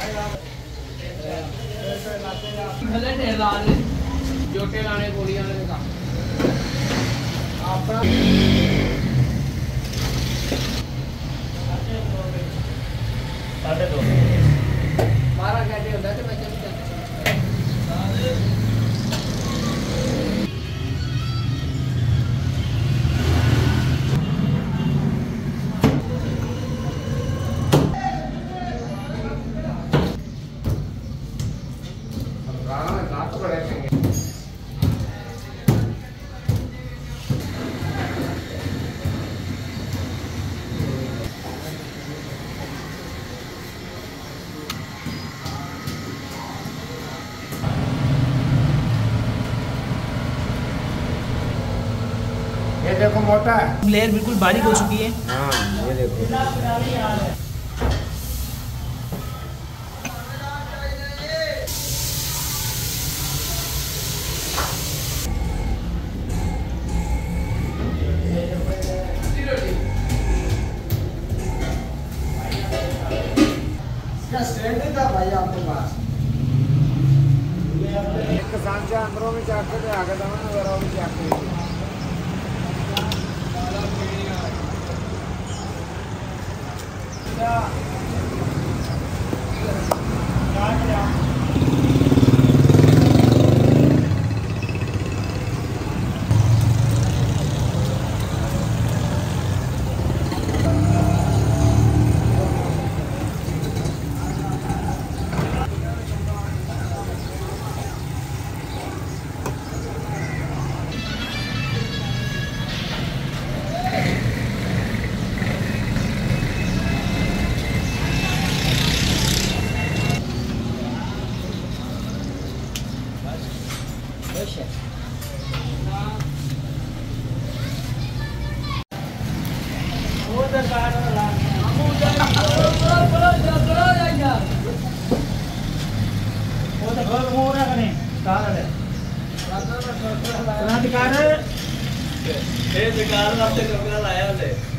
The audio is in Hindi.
भले ढेर ला ले जोटे लाने गोलियां ने का अपना साढ़े 2 12 घंटे होता है तो मैं चलता ये देखो मोटा है, लेयर बिल्कुल बारीक हो चुकी है। हाँ ये देखो इसका स्टैंड था भाई आपके पास। एक सांचा अंदरों में जाके तो आगे दमा ना वरों में जाके ये बेकार रास्ते कब लाया उसे